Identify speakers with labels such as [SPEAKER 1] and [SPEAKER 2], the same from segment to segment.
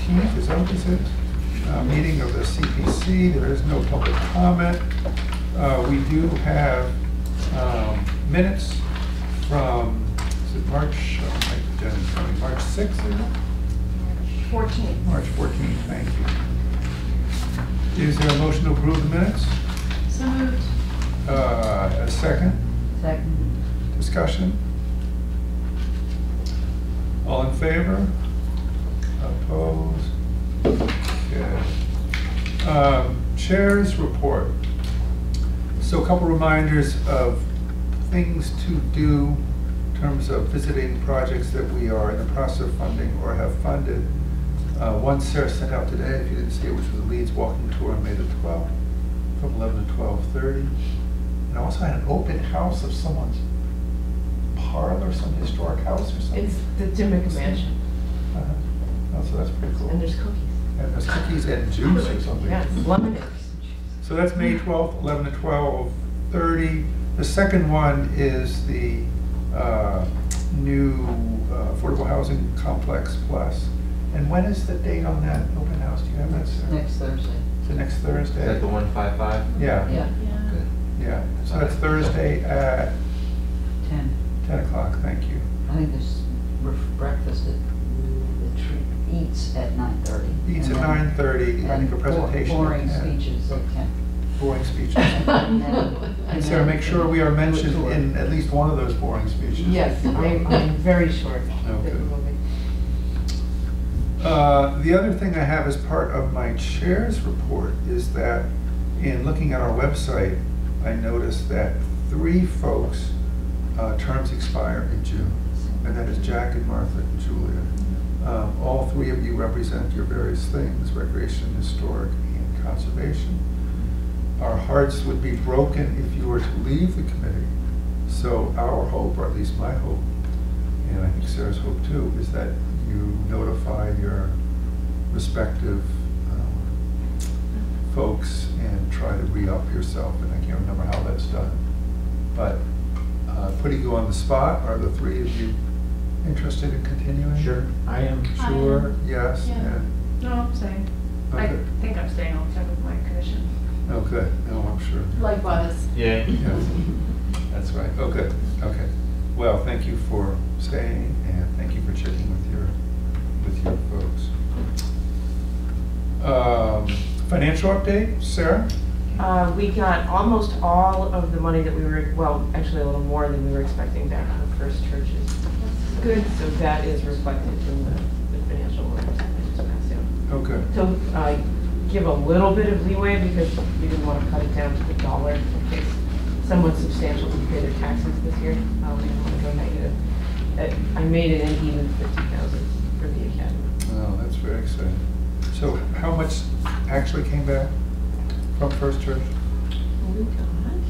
[SPEAKER 1] 14th, is that what this is? Meeting of the CPC. There is no public comment. We do have minutes from, is it March, March 6th, is it?
[SPEAKER 2] 14th.
[SPEAKER 1] March 14th, thank you. Is there a motion to approve the minutes?
[SPEAKER 2] So moved.
[SPEAKER 1] A second?
[SPEAKER 3] Second.
[SPEAKER 1] Discussion? All in favor? Opposed? Okay. Chair's report. So a couple reminders of things to do in terms of visiting projects that we are in the process of funding or have funded. One Sarah sent out today, if you didn't see it, which was the Leeds walking tour on May the 12th from 11 to 12:30. And I also had an open house of someone's parlor, some historic house or something.
[SPEAKER 2] It's the Dimmick Mansion.
[SPEAKER 1] Oh, so that's pretty cool.
[SPEAKER 2] And there's cookies.
[SPEAKER 1] And there's cookies and juice or something.
[SPEAKER 2] Yes, lemonade.
[SPEAKER 1] So that's May 12th, 11 to 12:30. The second one is the new Affordable Housing Complex Plus. And when is the date on that open house? Do you have that, Sarah?
[SPEAKER 3] Next Thursday.
[SPEAKER 1] Is it next Thursday?
[SPEAKER 4] Is that the 155?
[SPEAKER 1] Yeah.
[SPEAKER 3] Yeah.
[SPEAKER 4] Good.
[SPEAKER 1] Yeah. So that's Thursday at
[SPEAKER 3] 10.
[SPEAKER 1] 10 o'clock. Thank you.
[SPEAKER 3] I think there's breakfast at the tree eats at 9:30.
[SPEAKER 1] Eats at 9:30. I think a presentation. at
[SPEAKER 3] Boring
[SPEAKER 1] 10.
[SPEAKER 3] speeches at 10.
[SPEAKER 1] Boring speeches.
[SPEAKER 3] And
[SPEAKER 1] And Sarah, make sure we are mentioned in at least one of those boring speeches.
[SPEAKER 2] Yes, I'm very short.
[SPEAKER 1] Okay.
[SPEAKER 2] It will be.
[SPEAKER 1] The other thing I have as part of my chair's report is that in looking at our website, I noticed that 3 folks' terms expire in June, and that is Jack and Martha and Julia. All 3 of you represent your various things, recreation, historic, and conservation. Our hearts would be broken if you were to leave the committee. So our hope, or at least my hope, and I think Sarah's hope too, is that you notify your respective folks and try to re-up yourself, and I can't remember how that's done. But putting you on the spot, are the 3 of you interested in continuing?
[SPEAKER 4] Sure.
[SPEAKER 5] I am.
[SPEAKER 1] Sure, yes,
[SPEAKER 2] Yeah.
[SPEAKER 1] and,
[SPEAKER 2] No, I'm staying. I
[SPEAKER 1] okay,
[SPEAKER 2] think I'm staying all the time with my commission.
[SPEAKER 1] okay, no, I'm sure.
[SPEAKER 2] Likewise.
[SPEAKER 4] Yeah.
[SPEAKER 1] Yes, that's right, okay, okay. Well, thank you for staying, and thank you for checking with your folks. Financial update, Sarah?
[SPEAKER 6] We got almost all of the money that we were, well, actually a little more than we were expecting back from First Churches.
[SPEAKER 2] Good.
[SPEAKER 6] So that is reflected in the financial numbers that I just passed out.
[SPEAKER 1] Okay.
[SPEAKER 6] So give a little bit of leeway because we didn't want to cut it down to the dollar in case someone substantial to pay their taxes this year. We didn't want to go negative. I made it an even 50,000 for the academy.
[SPEAKER 1] Oh, that's very exciting. So how much actually came back from First Church?
[SPEAKER 6] We got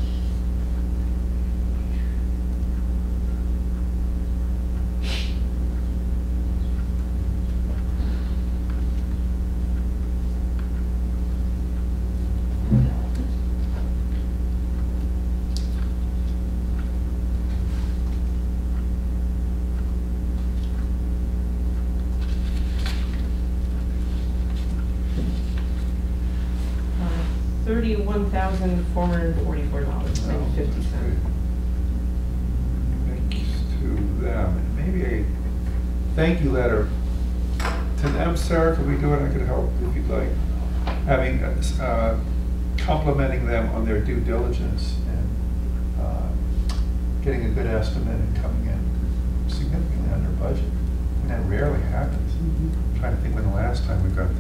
[SPEAKER 6] $31,444.50.
[SPEAKER 1] Thanks to them. And maybe a thank you letter to them, Sarah. Could we do it? I could help if you'd like. Having, complimenting them on their due diligence and getting a good estimate and coming in significantly under budget. And that rarely happens. I'm trying to think when the last time we got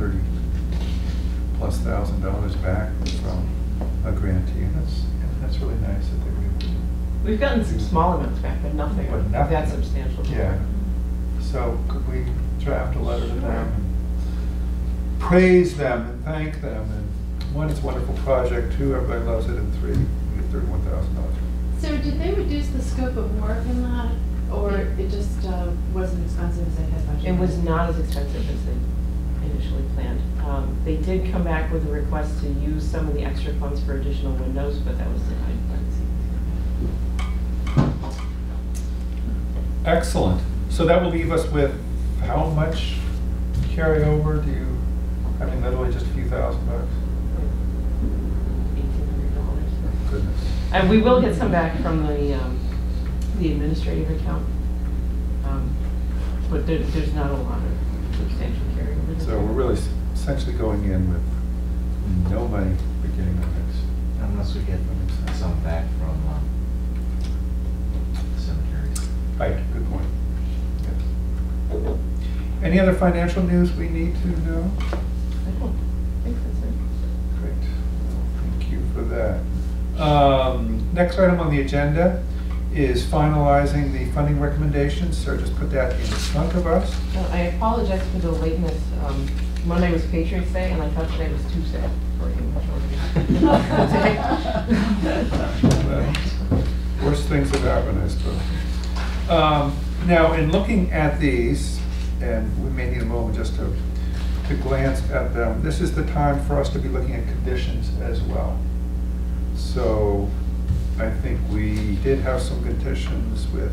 [SPEAKER 1] $30,000+ back from a grantee, and that's really nice that they were able to.
[SPEAKER 6] We've gotten some small amounts back, but nothing
[SPEAKER 1] But nothing.
[SPEAKER 6] that substantial.
[SPEAKER 1] Yeah. So could we draft a letter to them and praise them and thank them? And 1, it's a wonderful project. 2, everybody loves it. And 3, we get $31,000.
[SPEAKER 7] So did they reduce the scope of work in that, or it just wasn't expensive as they had budgeted?
[SPEAKER 6] It was not as expensive as they initially planned. They did come back with a request to use some of the extra funds for additional windows, but that was denied by the CPC.
[SPEAKER 1] Excellent. So that will leave us with how much carry over? Do you, I mean, literally just a few $1,000?
[SPEAKER 6] $1,800.
[SPEAKER 1] Goodness.
[SPEAKER 6] And we will get some back from the administrative account. But there's not a lot of substantial carryover.
[SPEAKER 1] So we're really essentially going in with no money beginning of next.
[SPEAKER 4] Unless we get some back from cemeteries.
[SPEAKER 1] Right, good point. Yes. Any other financial news we need to know?
[SPEAKER 6] I don't think that's it.
[SPEAKER 1] Great, thank you for that. Next item on the agenda is finalizing the funding recommendations. So just put that in front of us.
[SPEAKER 6] I apologize for the lateness. Monday was Patriots Day, and I thought today was Tuesday for
[SPEAKER 1] Well, worst things have happened, I suppose. Now, in looking at these, and we may need a moment just to glance at them, this is the time for us to be looking at conditions as well. So I think we did have some conditions with,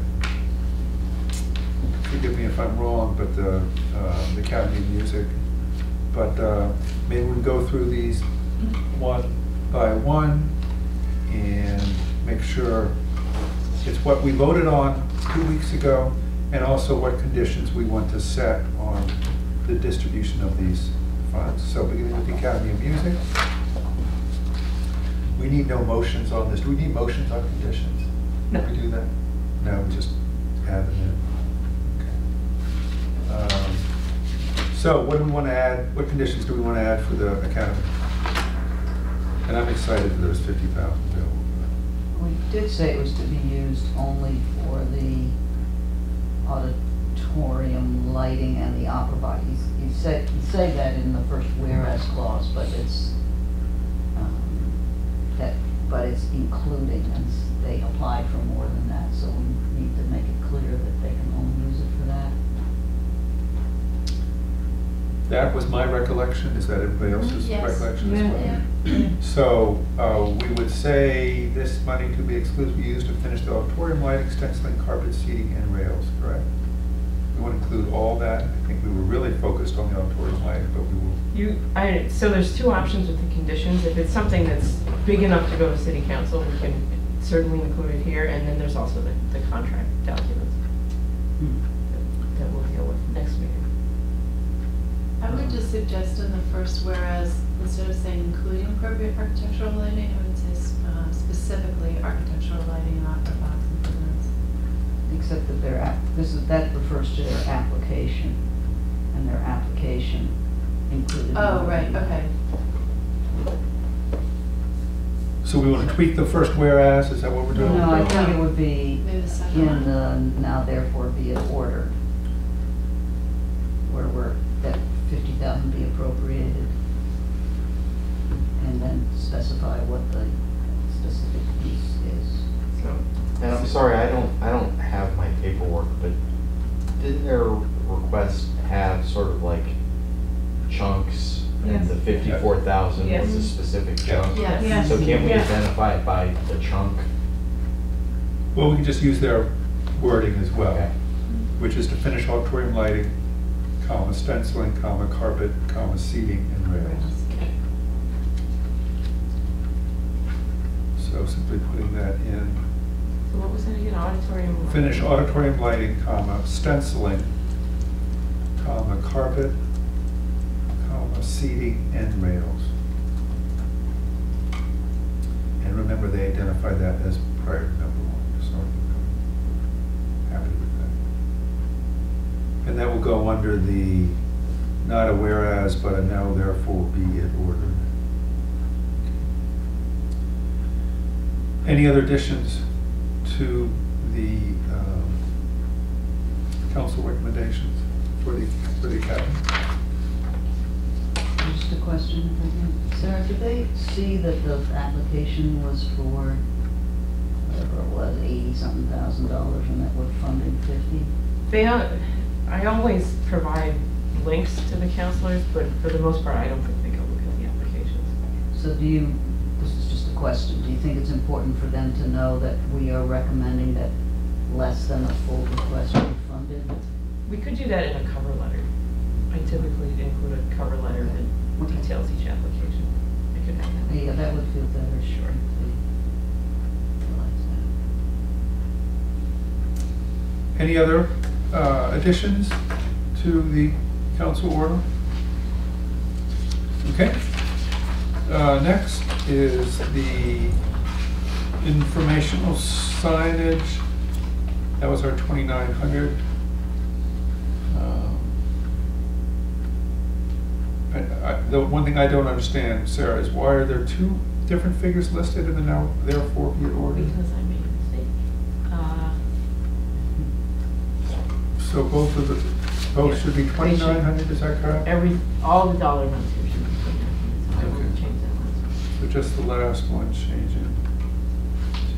[SPEAKER 1] forgive me if I'm wrong, but the Academy of Music. But maybe we can go through these one by one and make sure it's what we voted on 2 weeks ago, and also what conditions we want to set on the distribution of these funds. So beginning with the Academy of Music. We need no motions on this. Do we need motions on conditions?
[SPEAKER 6] No.
[SPEAKER 1] Do we do that? No, we just add them in. Okay. So what do we want to add? What conditions do we want to add for the Academy? And I'm excited that there's 50,000 available.
[SPEAKER 3] We did say it was to be used only for the auditorium lighting and the opera box. You say that in the first whereas clause, but it's it's including, and they applied for more than that, so we need to make it clear that they can only use it for that.
[SPEAKER 1] That was my recollection. Is that everybody else's
[SPEAKER 7] Yes.
[SPEAKER 1] recollection as well?
[SPEAKER 7] Yeah.
[SPEAKER 1] So we would say this money to be exclusively used to finish the auditorium lighting, stenciling, carpet, seating, and rails, correct? We want to include all that. I think we were really focused on the auditorium lighting, but we will.
[SPEAKER 6] So there's two options with the conditions. If it's something that's big enough to go to city council, we can certainly include it here, and then there's also the contract documents that we'll deal with next meeting.
[SPEAKER 7] I would just suggest in the first whereas, instead of saying including appropriate architectural lighting, I would say specifically architectural lighting and opera box improvements.
[SPEAKER 3] Except that that refers to their application, and their application included.
[SPEAKER 7] Oh, right, okay.
[SPEAKER 1] So we want to tweak the first whereas, is that what we're doing?
[SPEAKER 3] No, I think it would be
[SPEAKER 7] Maybe the second
[SPEAKER 3] in
[SPEAKER 7] one.
[SPEAKER 3] the now therefore be it ordered, where that 50,000 be appropriated, and then specify what the specific piece is.
[SPEAKER 6] So,
[SPEAKER 4] And I'm sorry, I don't have my paperwork, but didn't their request have sort of like chunks? And
[SPEAKER 6] Yes.
[SPEAKER 4] the 54,000
[SPEAKER 6] Yes.
[SPEAKER 4] was a specific chunk?
[SPEAKER 7] Yes.
[SPEAKER 2] Yes.
[SPEAKER 4] So can't we
[SPEAKER 2] Yeah.
[SPEAKER 4] identify it by the chunk?
[SPEAKER 1] Well, we can just use their wording as well,
[SPEAKER 4] Okay.
[SPEAKER 1] which is to finish auditorium lighting, comma, stenciling, comma, carpet, comma, seating, and rails. So simply putting that in.
[SPEAKER 6] so what was that again? Auditorium?
[SPEAKER 1] Finish auditorium lighting, comma, stenciling, comma, carpet, comma, seating, and rails. And remember, they identified that as prior to number 1, so I'm happy with that. And that will go under the, not a whereas, but a now therefore be it ordered. Any other additions to the council recommendations for the Academy?
[SPEAKER 3] Just a question, if I can. Sarah, did they see that the application was for, whatever it was, $80-something thousand, and that we're funding 50?
[SPEAKER 6] I always provide links to the counselors, but for the most part, I don't think they go look at the applications.
[SPEAKER 3] So this is just a question, do you think it's important for them to know that we are recommending that less than a full request be funded?
[SPEAKER 6] We could do that in a cover letter. I typically include a cover letter that
[SPEAKER 3] Okay.
[SPEAKER 6] details each application. I could have that.
[SPEAKER 3] Yeah, that would feel better.
[SPEAKER 6] Sure.
[SPEAKER 3] if we realized that.
[SPEAKER 1] Any other additions to the council order? Okay. Next is the informational signage. That was our 2,900. The one thing I don't understand, Sarah, is why are there two different figures listed in the now therefore be it ordered?
[SPEAKER 6] Because I made a mistake.
[SPEAKER 1] So both of the, both should be 2,900, is that correct?
[SPEAKER 6] All the dollar amounts here should be clean. I will
[SPEAKER 1] Okay.
[SPEAKER 6] change that last one.
[SPEAKER 1] So just the last one changing to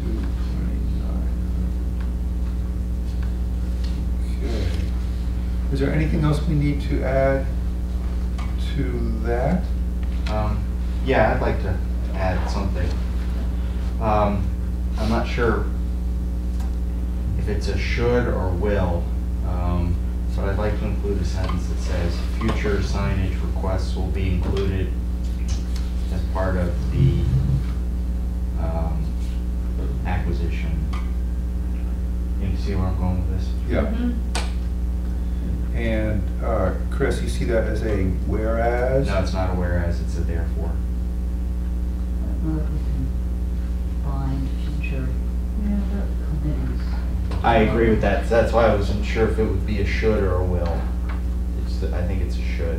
[SPEAKER 1] 2,900. Okay. Is there anything else we need to add to that?
[SPEAKER 4] Yeah, I'd like to add something. I'm not sure if it's a should or will, but I'd like to include a sentence that says, future signage requests will be included as part of the acquisition. You see where I'm going with this?
[SPEAKER 1] Yeah. And Chris, you see that as a whereas?
[SPEAKER 4] No, it's not a whereas, it's a therefore.
[SPEAKER 3] I don't know if we can bind future committees.
[SPEAKER 4] I agree with that. That's why I wasn't sure if it would be a should or a will. I think it's a should.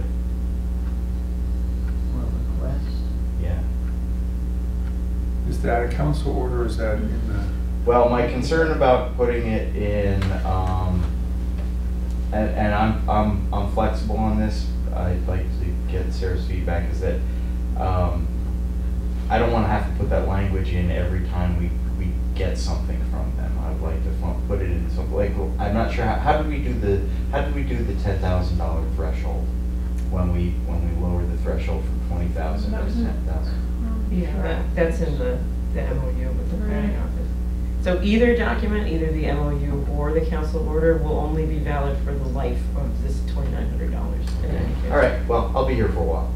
[SPEAKER 3] Or request.
[SPEAKER 4] Yeah.
[SPEAKER 1] Is that a council order, or is that in the?
[SPEAKER 4] Well, my concern about putting it in, and I'm flexible on this. I'd like to get Sarah's feedback. Is that I don't want to have to put that language in every time we get something from them. I'd like to put it in something like, I'm not sure how did we do the $10,000 threshold when we lower the threshold from 20,000 to 10,000.
[SPEAKER 6] Yeah, that's in the MOU with the planning office. So either document, either the MOU or the council order, will only be valid for the life of this $2,900 in any case.
[SPEAKER 4] All right. Well, I'll be here for a while.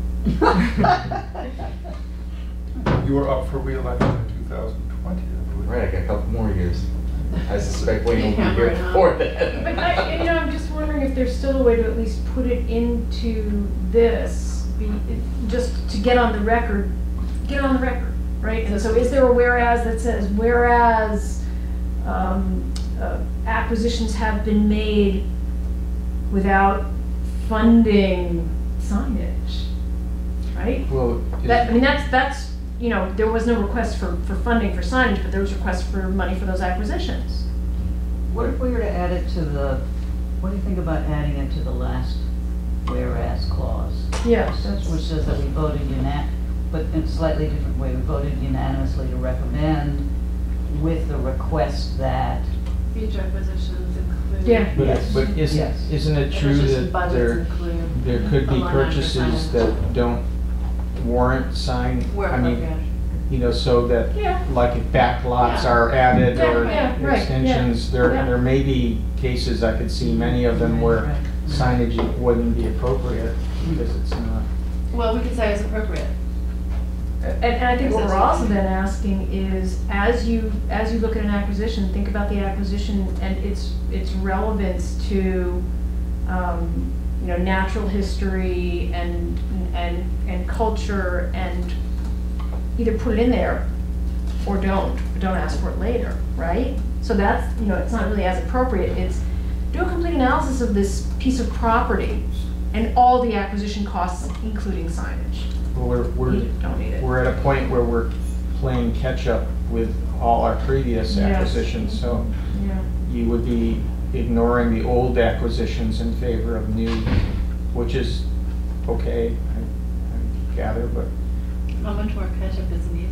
[SPEAKER 1] You were up for re-election in 2020, I believe.
[SPEAKER 4] Right. I got a couple more years. I suspect Wayne will be
[SPEAKER 7] Yeah,
[SPEAKER 4] here
[SPEAKER 7] right on.
[SPEAKER 4] before then.
[SPEAKER 2] But I'm just wondering if there's still a way to at least put it into this, just to get on the record, right? And so is there a whereas that says, whereas acquisitions have been made without funding signage, right?
[SPEAKER 5] Well,
[SPEAKER 2] That's, there was no request for funding for signage, but there was request for money for those acquisitions.
[SPEAKER 3] What if we were to add it to what do you think about adding it to the last whereas clause?
[SPEAKER 2] Yes,
[SPEAKER 3] Which says that we voted but in a slightly different way, we voted unanimously to recommend with the request that.
[SPEAKER 7] Future acquisitions include.
[SPEAKER 2] Yeah.
[SPEAKER 5] but
[SPEAKER 3] Yes.
[SPEAKER 5] isn't it true that
[SPEAKER 7] Budgets include.
[SPEAKER 5] there could be
[SPEAKER 7] a line item for
[SPEAKER 5] purchases
[SPEAKER 7] signage.
[SPEAKER 5] that don't warrant sign?
[SPEAKER 7] Where
[SPEAKER 5] I mean,
[SPEAKER 7] appropriate.
[SPEAKER 5] so that,
[SPEAKER 2] Yeah.
[SPEAKER 5] like if back lots
[SPEAKER 7] Yeah.
[SPEAKER 5] are added or
[SPEAKER 2] Yeah, right,
[SPEAKER 5] extensions,
[SPEAKER 2] yeah.
[SPEAKER 5] there may be cases, I could see many of them where
[SPEAKER 3] Right.
[SPEAKER 5] signage wouldn't be appropriate because it's not.
[SPEAKER 7] Well, we could say it's appropriate.
[SPEAKER 2] And I think what we're also then asking is, as you look at an acquisition, think about the acquisition and its relevance to, natural history and culture, and either put it in there or don't ask for it later, right? So that's, it's not really as appropriate. It's do a complete analysis of this piece of property and all the acquisition costs, including signage.
[SPEAKER 5] Well,
[SPEAKER 2] Don't need it.
[SPEAKER 5] we're at a point where we're playing catch up with all our previous
[SPEAKER 2] Yes.
[SPEAKER 5] acquisitions, so
[SPEAKER 2] Yeah.
[SPEAKER 5] you would be ignoring the old acquisitions in favor of new, which is okay, I gather, but
[SPEAKER 7] How much more catch-up is needed?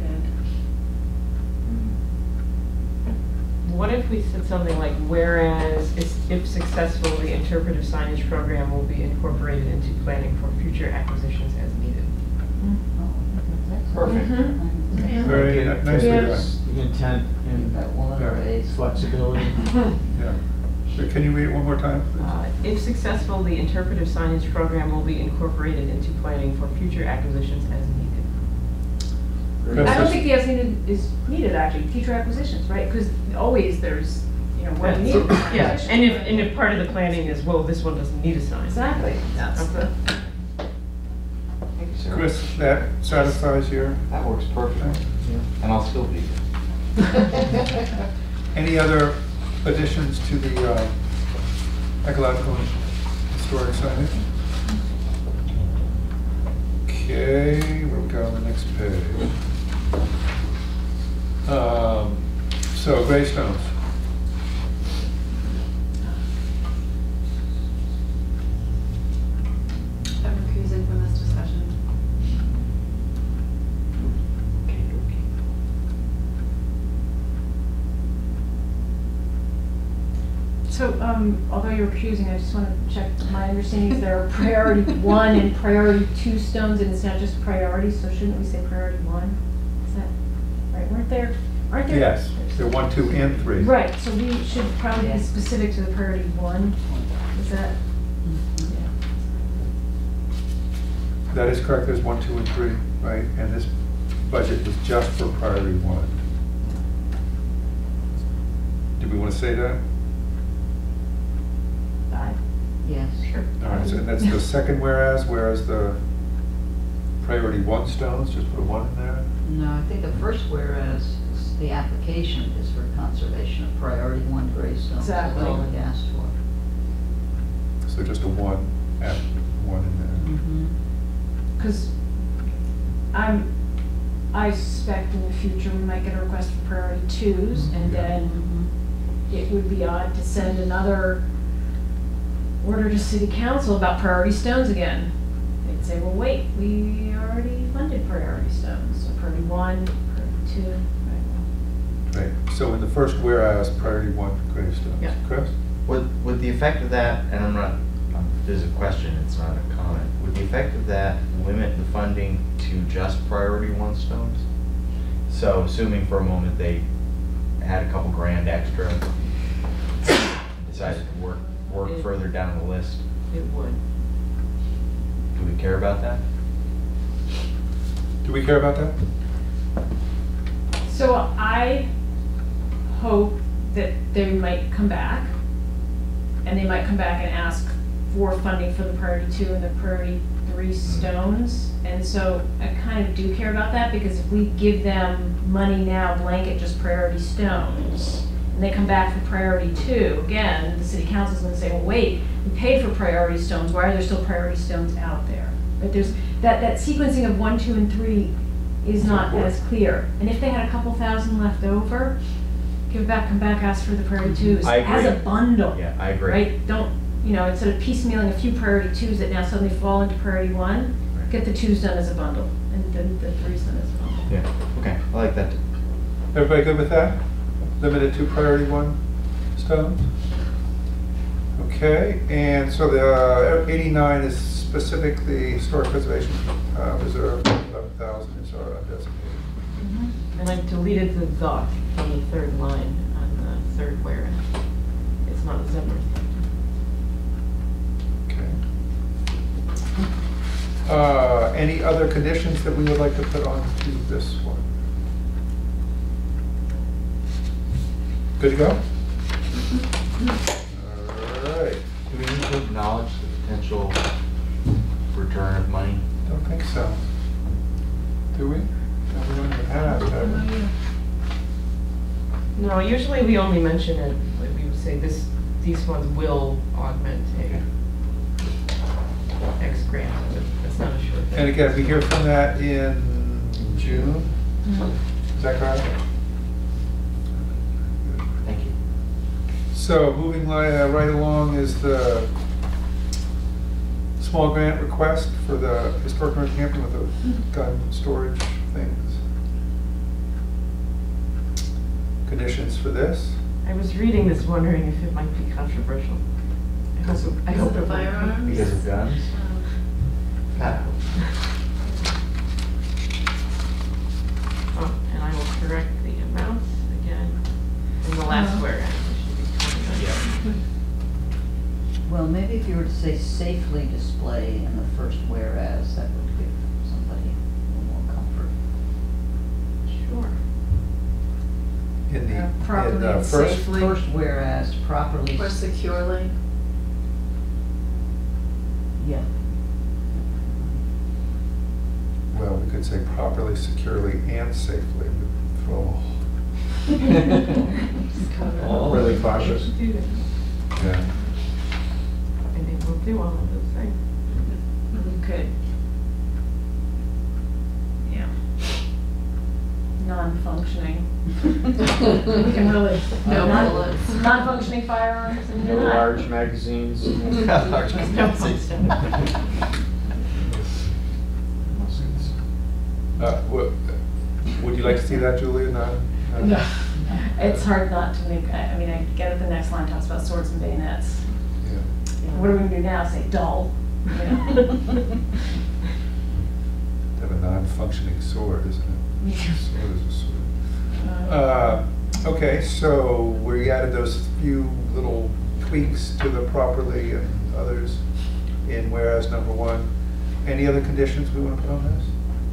[SPEAKER 6] What if we said something like, whereas if successful, the interpretive signage program will be incorporated into planning for future acquisitions as needed?
[SPEAKER 5] Perfect.
[SPEAKER 1] Very nicely
[SPEAKER 2] Yeah.
[SPEAKER 1] done.
[SPEAKER 5] The intent and
[SPEAKER 3] That one of the ways.
[SPEAKER 5] flexibility.
[SPEAKER 1] Yeah. Can you read it one more time? please?
[SPEAKER 6] If successful, the interpretive signage program will be incorporated into planning for future acquisitions as needed.
[SPEAKER 2] I don't think the as needed is needed, actually, future acquisitions, right? Because always there's, you know, what we need.
[SPEAKER 6] Yeah, and if part of the planning is, well, this one doesn't need a sign.
[SPEAKER 2] Exactly, that's the,
[SPEAKER 5] Thank you, Sarah.
[SPEAKER 1] Chris, that satisfies your,
[SPEAKER 4] That works perfectly, and I'll still be here.
[SPEAKER 1] any other additions to the ecological and historic signage? Okay, we'll go on the next page. So gravestones.
[SPEAKER 7] I'm recusing from this discussion.
[SPEAKER 4] Okay, okay.
[SPEAKER 2] so, although you're recusing, I just want to check, my understanding is there are priority 1 and priority 2 stones, and it's not just priority, so shouldn't we say priority 1? Is that, right, aren't there?
[SPEAKER 1] Yes, they're 1, 2, and 3.
[SPEAKER 2] Right, so we should probably be specific to the priority 1, is that?
[SPEAKER 1] That is correct, there's 1, 2, and 3, right? And this budget is just for priority 1. Do we want to say that?
[SPEAKER 3] Yes.
[SPEAKER 6] Sure.
[SPEAKER 1] All right, so that's the second whereas the priority 1 stones, just put a 1 in there?
[SPEAKER 3] No, I think the first whereas, is the application is for conservation of priority 1 gravestones.
[SPEAKER 2] Exactly.
[SPEAKER 3] That's all it asked for.
[SPEAKER 1] So just a 1, add 1 in there.
[SPEAKER 2] Because I suspect in the future we might get a request for priority 2s, and then it would be odd to send another order to city council about priority stones again. They'd say, well, wait, we already funded priority stones, so priority 1, priority 2.
[SPEAKER 1] Right, so in the first whereas, priority 1 gravestones.
[SPEAKER 6] Yeah.
[SPEAKER 1] Chris?
[SPEAKER 4] Would the effect of that, and I'm not, this is a question, it's not a comment, would the effect of that limit the funding to just priority 1 stones? So assuming for a moment they had a couple grand extra, decided to work further down the list,
[SPEAKER 6] It would.
[SPEAKER 4] do we care about that?
[SPEAKER 1] Do we care about that?
[SPEAKER 2] So I hope that they might come back, and they might come back and ask for funding for the priority 2 and the priority 3 stones. And so I kind of do care about that, because if we give them money now, blanket just priority stones, and they come back for priority 2, again, the city council's gonna say, well, wait, we paid for priority stones, why are there still priority stones out there? But there's, that sequencing of 1, 2, and 3 is not as clear. And if they had a couple thousand left over, give it back, come back, ask for the priority 2s
[SPEAKER 4] I agree.
[SPEAKER 2] as a bundle.
[SPEAKER 4] Yeah, I agree.
[SPEAKER 2] Right, don't, you know, instead of piecemealing a few priority 2s that now suddenly fall into priority 1, get the 2s done as a bundle, and then the 3s done as a bundle.
[SPEAKER 4] Yeah, okay, I like that.
[SPEAKER 1] Everybody good with that? Limited to priority 1 stones? Okay, and so the 89 is specifically historic preservation reserve, 11,000 is our undesignated.
[SPEAKER 6] And I've deleted the from the third line on the third whereas. It's not Zimmer.
[SPEAKER 1] Okay. Any other conditions that we would like to put on to this one? Good to go? All right.
[SPEAKER 4] Do we need to acknowledge the potential return of money?
[SPEAKER 1] Don't think so. Do we? No, we don't even have that.
[SPEAKER 6] No, usually we only mention it, like we would say these ones will augment a X grant, but that's not a sure thing.
[SPEAKER 1] And again, we hear from that in June? Is that correct?
[SPEAKER 4] Thank you.
[SPEAKER 1] So moving right along is the small grant request for the historic Northampton with the gun storage things. Conditions for this?
[SPEAKER 6] I was reading this wondering if it might be controversial. I hope it won't.
[SPEAKER 7] Firearms?
[SPEAKER 4] Because of guns? God.
[SPEAKER 6] Oh, and I will correct the amounts again in the last whereas. It should be 20 million.
[SPEAKER 3] Well, maybe if you were to say safely display in the first whereas, that would give somebody a little more comfort.
[SPEAKER 6] Sure.
[SPEAKER 1] In the,
[SPEAKER 2] Properly
[SPEAKER 1] in the
[SPEAKER 2] and
[SPEAKER 1] first,
[SPEAKER 2] safely.
[SPEAKER 3] First whereas, properly.
[SPEAKER 7] Or securely.
[SPEAKER 3] Yeah.
[SPEAKER 1] well, we could say properly, securely, and safely. We'd throw,
[SPEAKER 5] Really cautious.
[SPEAKER 6] Do that.
[SPEAKER 1] yeah.
[SPEAKER 6] And they will do all of those things.
[SPEAKER 2] You could. Yeah. Non-functioning. You can really.
[SPEAKER 7] No
[SPEAKER 2] non-
[SPEAKER 7] bullets.
[SPEAKER 2] Non-functioning firearms and
[SPEAKER 5] No
[SPEAKER 2] you're not.
[SPEAKER 5] large magazines.
[SPEAKER 4] Large magazines.
[SPEAKER 1] Would you like to see that, Julia?
[SPEAKER 2] No. It's hard not to make, I mean, I get it, the next line talks about swords and bayonets.
[SPEAKER 1] Yeah.
[SPEAKER 2] What are we gonna do now, say dull? You know?
[SPEAKER 1] Have a non-functioning sword, isn't it? Sword is a sword.
[SPEAKER 2] Uh,
[SPEAKER 1] Okay, so we added those few little tweaks to the properly and others in whereas number 1. Any other conditions we want to put on this?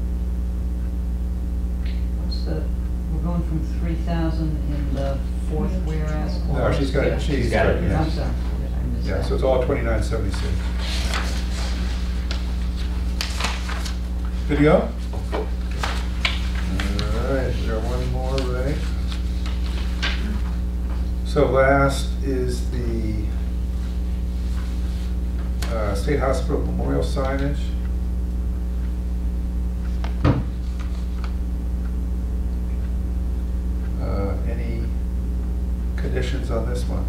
[SPEAKER 3] What's the, we're going from 3,000 in the fourth whereas?
[SPEAKER 1] No,
[SPEAKER 3] or-
[SPEAKER 1] she's got it, she's got it,
[SPEAKER 3] I'm
[SPEAKER 1] yeah.
[SPEAKER 3] sorry, I missed
[SPEAKER 1] Yeah,
[SPEAKER 3] that.
[SPEAKER 1] so it's all 2976. Good to go? All right, we got one more, right? So last is the State Hospital Memorial signage. Any conditions on this one?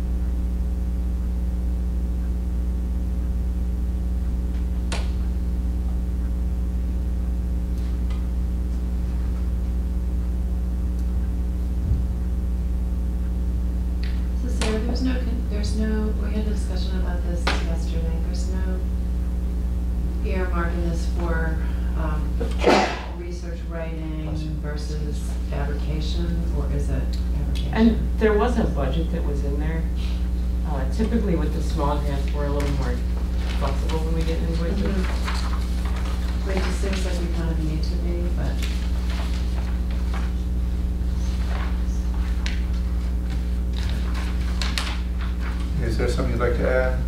[SPEAKER 7] So Sarah, there's no, we had a discussion about this yesterday, there's no earmarking this for, research writing versus fabrication, or is it fabrication?
[SPEAKER 6] And there was a budget that was in there. Typically with the small grants, we're a little more flexible when we get invoices.
[SPEAKER 7] But it just seems like we kind of need to be, but.
[SPEAKER 1] Is there something you'd like to add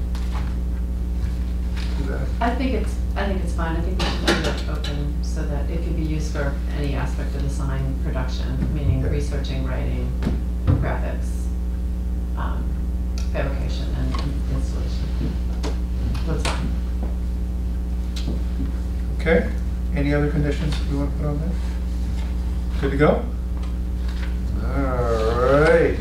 [SPEAKER 1] to that?
[SPEAKER 7] I think it's fine, I think we should leave it open so that it can be used for any aspect of the sign production, meaning
[SPEAKER 1] Yeah.
[SPEAKER 7] researching, writing, graphics, fabrication and installation. That's fine.
[SPEAKER 1] Okay, any other conditions we want to put on there? Good to go? All right.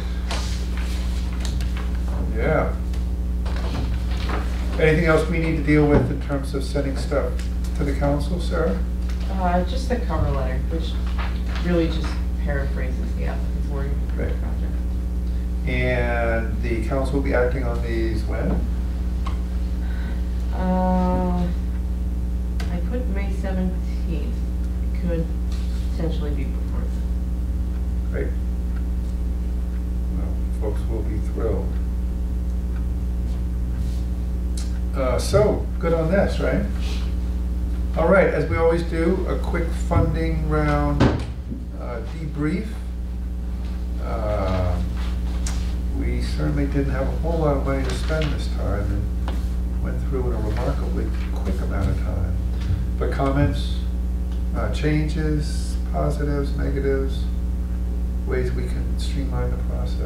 [SPEAKER 1] Yeah. Anything else we need to deal with in terms of sending stuff to the council, Sarah?
[SPEAKER 6] Just the cover letter, which really just paraphrases the applicant's wording for the
[SPEAKER 1] Right.
[SPEAKER 6] project.
[SPEAKER 1] And the council will be acting on these when?
[SPEAKER 6] I put May 17th. It could potentially be before that.
[SPEAKER 1] Great. Well, folks will be thrilled. So, good on this, right? All right, as we always do, a quick funding round debrief. We certainly didn't have a whole lot of money to spend this time and went through in a remarkably quick amount of time. But comments, changes, positives, negatives, ways we can streamline the process.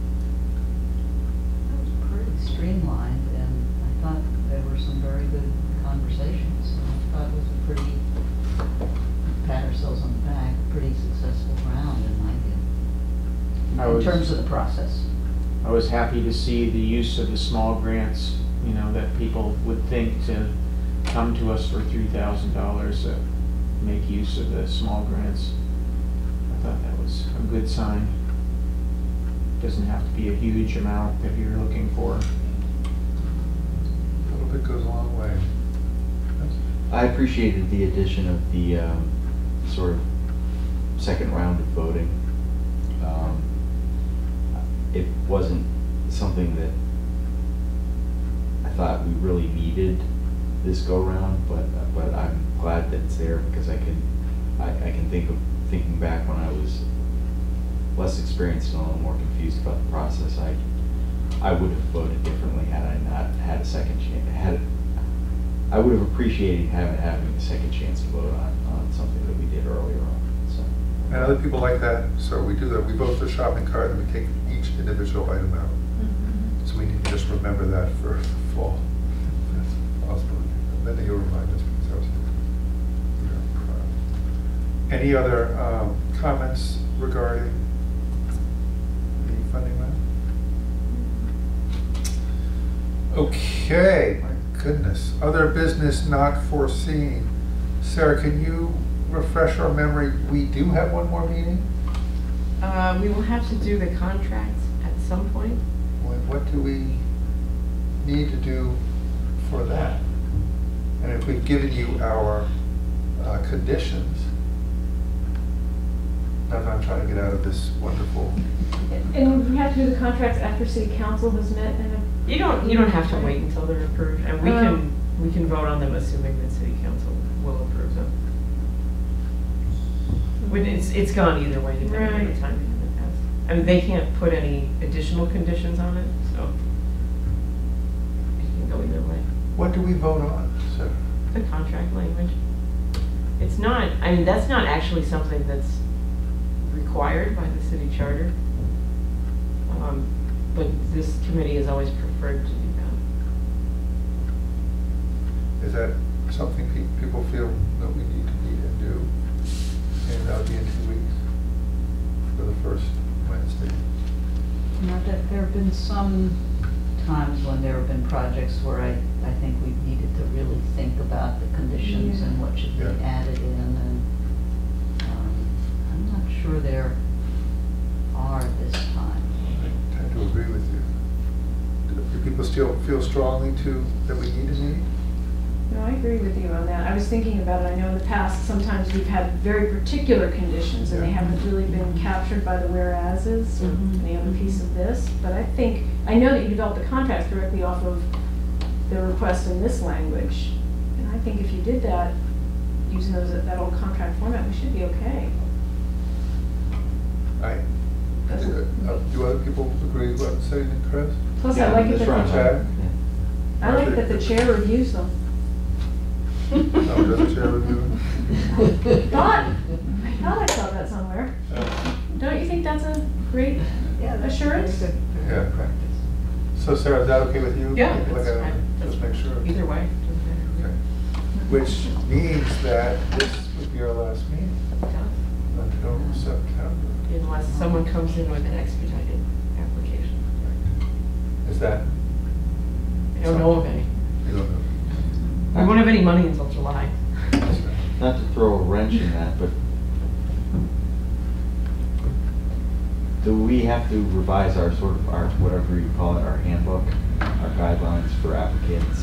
[SPEAKER 3] That was pretty streamlined, and I thought there were some very good conversations. I thought it was a pretty, pat ourselves on the back, pretty successful round in my view. In terms of the process.
[SPEAKER 5] I was happy to see the use of the small grants, you know, that people would think to come to us for $3,000 to make use of the small grants. I thought that was a good sign. Doesn't have to be a huge amount that you're looking for.
[SPEAKER 1] A little bit goes a long way.
[SPEAKER 4] I appreciated the addition of the sort of second round of voting. It wasn't something that thought we really needed this go-round, but I'm glad that it's there because I can thinking back when I was less experienced and a little more confused about the process, I would have voted differently had I not had a second chance. I would have appreciated having a second chance to vote on something that we did earlier on. So.
[SPEAKER 1] And other people like that, so we do that. We vote for the shopping cart and we take each individual item out. So we need to just remember that for the fall. That's possible. And then you'll remind us because I was here. Any other comments regarding the funding round? Okay, my goodness. Other business not foreseen. Sarah, can you refresh our memory? We do have one more meeting?
[SPEAKER 6] We will have to do the contracts at some point.
[SPEAKER 1] What do we need to do for that? And if we've given you our conditions, now that I'm trying to get out of this wonderful.
[SPEAKER 2] And we have to do the contracts after city council has met and.
[SPEAKER 6] You don't have to wait until they're approved, and we can vote on them assuming that city council will approve them. It's gone either way depending on the timing in the past. I mean, they can't put any additional conditions on it, so it can go either way.
[SPEAKER 1] What do we vote on, Sarah?
[SPEAKER 6] The contract language. It's not, I mean, that's not actually something that's required by the city charter. But this committee has always preferred to do that.
[SPEAKER 1] Is that something people feel that we need to meet and do? And that'll be in 2 weeks for the first Wednesday.
[SPEAKER 3] Now, that there have been some times when there have been projects where I think we've needed to really think about the conditions and what should be added in, and I'm not sure there are this time.
[SPEAKER 1] I tend to agree with you. Do people still feel strongly that we need to meet?
[SPEAKER 2] No, I agree with you on that. I was thinking about it. I know in the past, sometimes we've had very particular conditions and they haven't really been captured by the whereases or any other piece of this. But I know that you developed the contracts directly off of the request in this language. And I think if you did that, using that old contract format, we should be okay.
[SPEAKER 1] Do other people agree with what I'm saying, Chris?
[SPEAKER 2] Plus, I like it
[SPEAKER 1] Chad?
[SPEAKER 2] I like that the chair reviews them.
[SPEAKER 1] No, does the chair review
[SPEAKER 2] I thought I saw that somewhere. Don't you think that's a great assurance?
[SPEAKER 1] it? Yeah. So Sarah, is that okay with you?
[SPEAKER 6] Yeah,
[SPEAKER 1] Like,
[SPEAKER 6] that's fine.
[SPEAKER 1] just make sure.
[SPEAKER 6] Either way, doesn't matter.
[SPEAKER 1] Okay. Which means that this would be our last meeting until September.
[SPEAKER 6] Unless someone comes in with an expedited application.
[SPEAKER 1] Is that?
[SPEAKER 6] I don't know of any.
[SPEAKER 1] You don't know.
[SPEAKER 6] We won't have any money until July.
[SPEAKER 4] Not to throw a wrench in that, but do we have to revise our whatever you call it, our handbook, our guidelines for applicants?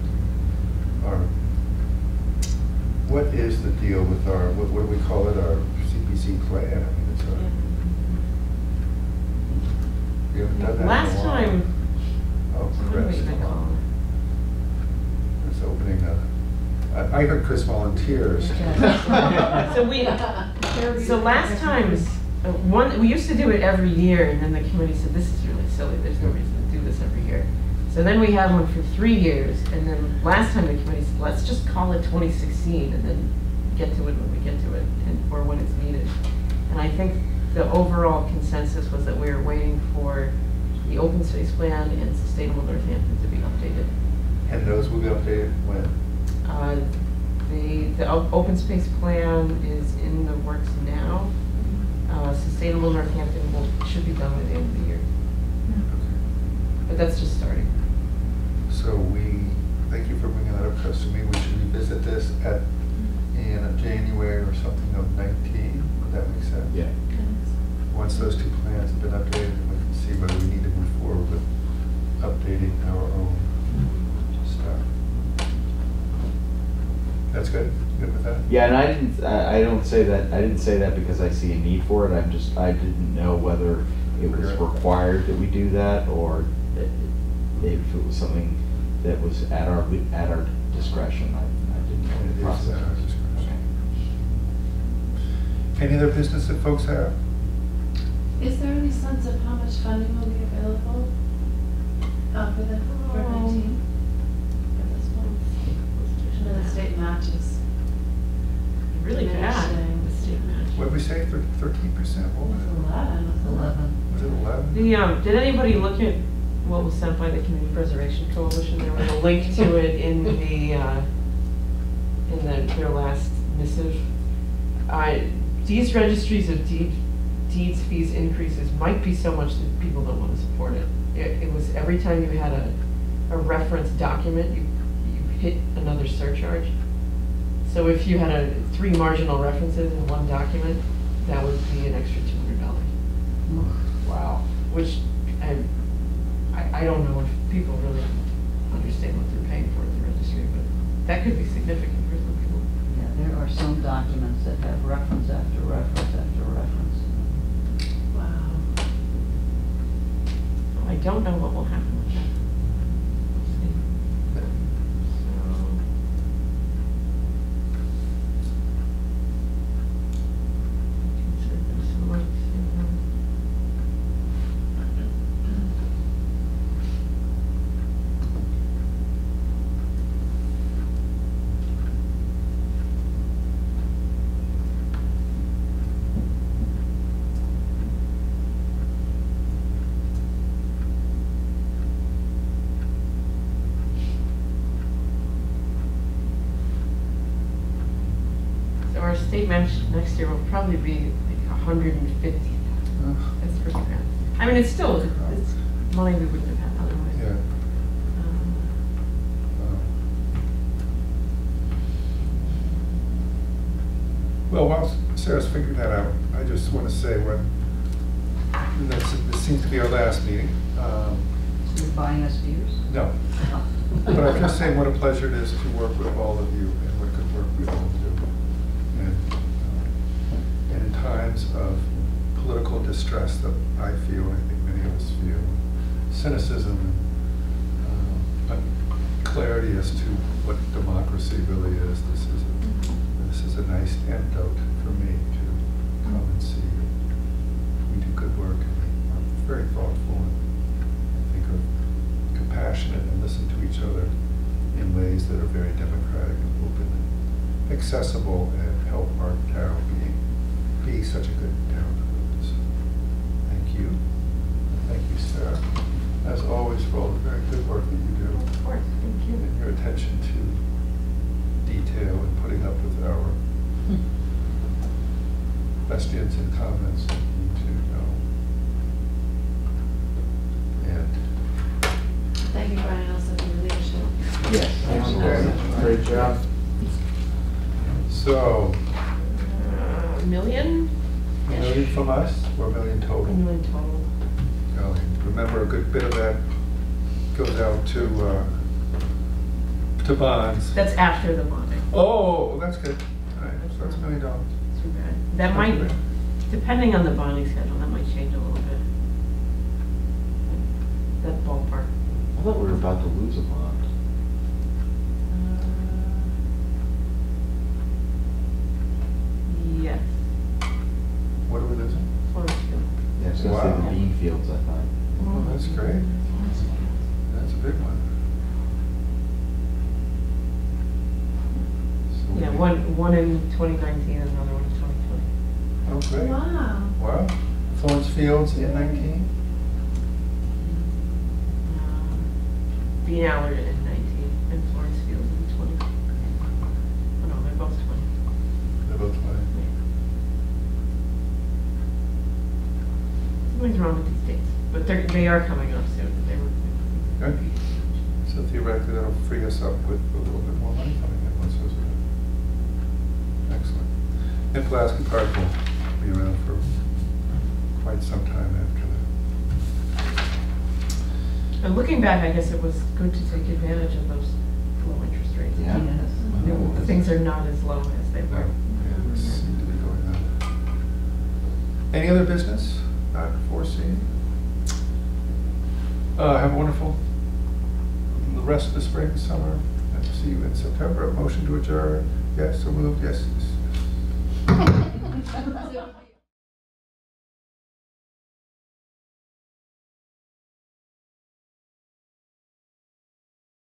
[SPEAKER 1] What is the deal with our, what do we call it, our CPC plan? I mean, it's we haven't done that in a
[SPEAKER 6] Last
[SPEAKER 1] while.
[SPEAKER 6] time,
[SPEAKER 1] Oh,
[SPEAKER 6] what do we
[SPEAKER 1] Chris.
[SPEAKER 6] even call it?
[SPEAKER 1] It's opening I heard Chris volunteers.
[SPEAKER 6] So last time, we used to do it every year, and then the committee said, this is really silly, there's no reason to do this every year. So then we had one for 3 years, and then last time the committee said, let's just call it 2016, and then get to it when we get to it, or when it's needed. And I think the overall consensus was that we were waiting for the open space plan and sustainable Northampton to be updated.
[SPEAKER 1] And those will be updated when?
[SPEAKER 6] The open space plan is in the works now. Sustainable Northampton should be done by the end of the year. But that's just starting.
[SPEAKER 1] So thank you for bringing that up, Chris. To me, we should revisit this in January or something of 19. Would that make sense?
[SPEAKER 4] Yeah.
[SPEAKER 1] Once those two plans have been updated, we can see whether we need to move forward with updating our own stuff. That's good? Good with that?
[SPEAKER 4] Yeah, and I didn't say that because I see a need for it. I didn't know whether it was required that we do that or if it was something that was at our discretion. I didn't know
[SPEAKER 1] It
[SPEAKER 4] the
[SPEAKER 1] is
[SPEAKER 4] process.
[SPEAKER 1] at our discretion. Any other business that folks have?
[SPEAKER 7] Is there any sense of how much funding will be available for 19? For this one? I know the state matches.
[SPEAKER 6] Really bad.
[SPEAKER 7] Diminishing.
[SPEAKER 6] The state match.
[SPEAKER 1] What did we say, 13%? What was it?
[SPEAKER 7] 11, wasn't it?
[SPEAKER 3] 11.
[SPEAKER 1] Was it 11?
[SPEAKER 6] Did anybody look at what was sent by the Community Preservation Coalition? There was a link to it in their last missive. These registries of deeds fees increases might be so much that people don't want to support it. It was every time you had a reference document, you hit another surcharge. So if you had 3 marginal references in one document, that would be an extra $200.
[SPEAKER 4] Wow.
[SPEAKER 6] Which I don't know if people really understand what they're paying for at the registry, but that could be significant for some people.
[SPEAKER 3] Yeah, there are some documents that have reference after reference after reference.
[SPEAKER 7] Wow.
[SPEAKER 6] I don't know what will happen with that. We'll see. So, there's some links in there. So our state match next year will probably be like 150. That's pretty bad. I mean, it's money we wouldn't have had otherwise.
[SPEAKER 1] Yeah. Well, while Sarah's figuring that out, I just want to say this seems to be our last meeting.
[SPEAKER 3] You're buying us beers?
[SPEAKER 1] No. But I'm just saying what a pleasure it is to work with all of you and what good work we all do. And in times of political distress that I feel, and I think many of us feel, cynicism and clarity as to what democracy really is, this is a nice antidote for me to come and see that we do good work and we're very thoughtful and I think are compassionate and listen to each other in ways that are very democratic and open and accessible and help our town be such a good town to live in. So, thank you. And thank you, Sarah, as always, for all the very good work that you do
[SPEAKER 6] Of course, thank you.
[SPEAKER 1] and your attention to detail and putting up with our questions and comments that you need to know. And
[SPEAKER 7] Thank you, Brian, also for your leadership.
[SPEAKER 4] Yes, absolutely.
[SPEAKER 5] Great job.
[SPEAKER 1] so,
[SPEAKER 6] A million?
[SPEAKER 1] $1 million from us, or $1 million
[SPEAKER 6] A
[SPEAKER 1] total?
[SPEAKER 6] million total.
[SPEAKER 1] Remember, a good bit of that goes out to bonds.
[SPEAKER 6] That's after the bonding.
[SPEAKER 1] Oh, that's good. All right, so that's $1 million.
[SPEAKER 6] Too bad. That might, depending on the bonding schedule, that might change a little bit. That ballpark.
[SPEAKER 4] I thought we were about to lose a bond.
[SPEAKER 6] Yes.
[SPEAKER 1] What are we losing?
[SPEAKER 6] Florence Field.
[SPEAKER 4] Yeah, I was gonna say
[SPEAKER 1] Wow.
[SPEAKER 4] the bean fields, I thought.
[SPEAKER 1] Oh, that's great. That's a big one. So
[SPEAKER 6] Yeah,
[SPEAKER 1] we-
[SPEAKER 6] one in 2019 and another one in 2020.
[SPEAKER 1] Oh, great.
[SPEAKER 7] Wow.
[SPEAKER 1] Wow. Florence Fields in 19?
[SPEAKER 6] Bean Allard in 19 and Florence Field in 20. Oh no, they're both 20.
[SPEAKER 1] They're both fine.
[SPEAKER 6] Something's wrong with these dates, but they are coming up soon. They were.
[SPEAKER 1] Good. So theoretically, that'll free us up with a little bit more money coming in once those are done. Excellent. And Pulaski Park will be around for quite some time after that.
[SPEAKER 6] And looking back, I guess it was good to take advantage of those low interest rates.
[SPEAKER 4] Yeah.
[SPEAKER 3] Yes.
[SPEAKER 6] Things are not as low as they
[SPEAKER 1] No,
[SPEAKER 6] were.
[SPEAKER 1] yeah, this seemed to be going up. Any other business not foreseen? Have a wonderful little rest of the spring, summer, and see you in September. A motion to adjourn, yes, so moved, yes.
[SPEAKER 7] So-